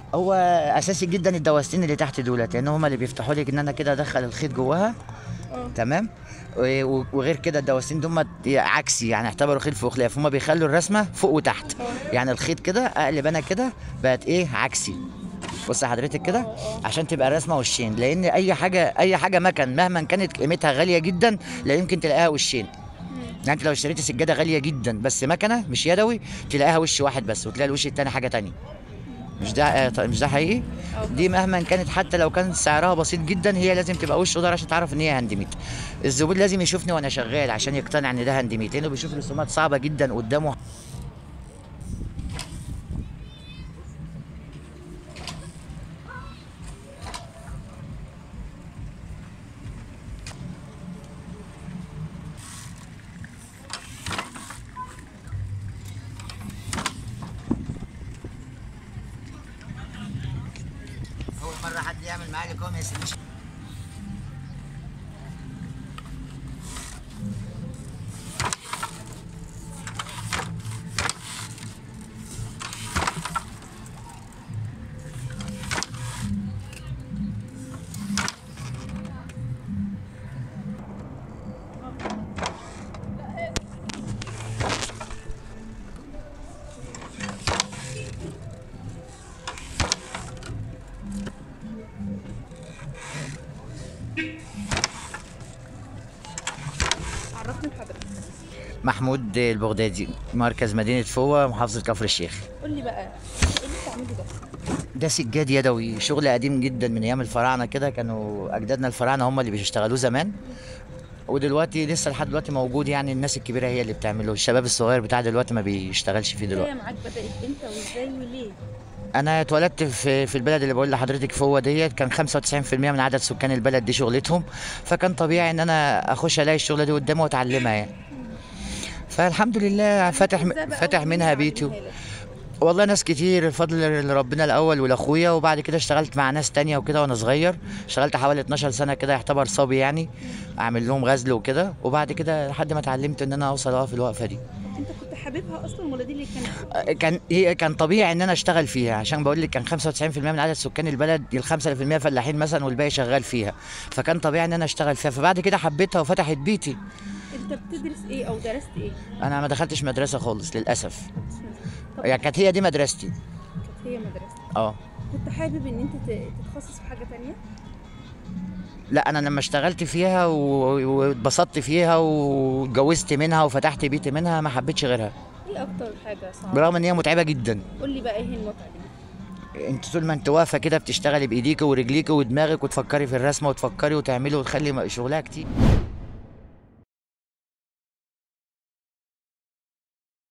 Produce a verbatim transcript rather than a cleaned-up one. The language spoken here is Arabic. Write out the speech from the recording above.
هو اساسي جدا الدواستين اللي تحت دولت، لان هم اللي بيفتحوا لك ان انا كده ادخل الخيط جواها. اه تمام. و- وغير كده الدواستين دول عكسي، يعني اعتبروا خلف وخلاف، هم بيخلوا الرسمه فوق وتحت. اه يعني الخيط كده اقلب انا كده بقت ايه عكسي. بص حضرتك كده اه اه عشان تبقى الرسمه وشين، لان اي حاجه اي حاجه مكن مهما كانت قيمتها غاليه جدا لا يمكن تلاقيها وشين. مم. يعني انت لو اشتريت سجاده غاليه جدا بس مكنه مش يدوي تلاقيها وش واحد بس، وتلاقي الوش التاني حاجه تانية. مش ده آه، ط- مش ده حقيقي؟ اه دي طبعا. مهما كانت حتى لو كان سعرها بسيط جدا هي لازم تبقى وش قدر عشان تعرف ان هي هاندميد. الزبون لازم يشوفني وانا شغال عشان يقتنع ان ده هاندميد، لانه بيشوف رسومات صعبه جدا قدامه. اول مره حد يعمل معايا لقاء ما يسيبنيش. عرفني بحضرتك. محمود البغدادي، مركز مدينه فوة، محافظه كفر الشيخ. قول لي بقى، ايه اللي بتعمله ده؟ ده سجاد يدوي، شغل قديم جدا من ايام الفراعنه كده، كانوا اجدادنا الفراعنه هم اللي بيشتغلوه زمان. ودلوقتي لسه لحد دلوقتي موجود، يعني الناس الكبيره هي اللي بتعمله، الشباب الصغير بتاع دلوقتي ما بيشتغلش فيه البداية دلوقتي. معاك بدأت امتى وازاي وليه؟ انا اتولدت في في البلد اللي بقول لحضرتك فوق ديت، كان خمسة وتسعين في المية من عدد سكان البلد دي شغلتهم، فكان طبيعي ان انا اخش الاقي الشغله دي قدامي واتعلمها يعني. فالحمد لله فاتح ازاي بقى فاتح ومين اللي منها بيتي. علمها لك؟ والله ناس كتير، فضل لربنا الاول ولاخويا، وبعد كده اشتغلت مع ناس تانية وكده وانا صغير. اشتغلت حوالي اتناشر سنه كده، يعتبر صبي يعني، اعمل لهم غزل وكده، وبعد كده لحد ما اتعلمت ان انا اوصل اقف الوقفه دي. انت كنت حاببها اصلا ولا دي اللي كانت؟ كان هي كان طبيعي ان انا اشتغل فيها، عشان بقول لك كان خمسة وتسعين في المية من عدد سكان البلد، ال خمسة في المية فلاحين مثلا والباقي شغال فيها، فكان طبيعي ان انا اشتغل فيها. فبعد كده حبيتها وفتحت بيتي. انت بتدرس ايه او درست ايه؟ انا ما دخلتش مدرسه خالص للاسف، طب يعني كانت هي دي مدرستي. كانت هي مدرسة. اه. كنت حابب ان انت ت- تتخصص في حاجة تانية؟ لا انا لما اشتغلت فيها و- واتبسطت فيها واتجوزت منها وفتحت بيتي منها ما حبيتش غيرها، ايه اكتر حاجة صعبة؟ برغم ان هي متعبه جدا. قول لي بقى ايه المتعة دي؟ انت طول ما انت واقفه كده بتشتغلي بايديك ورجليك ودماغك، وتفكري في الرسمه وتفكري وتعملي وتخلي شغلها كتير.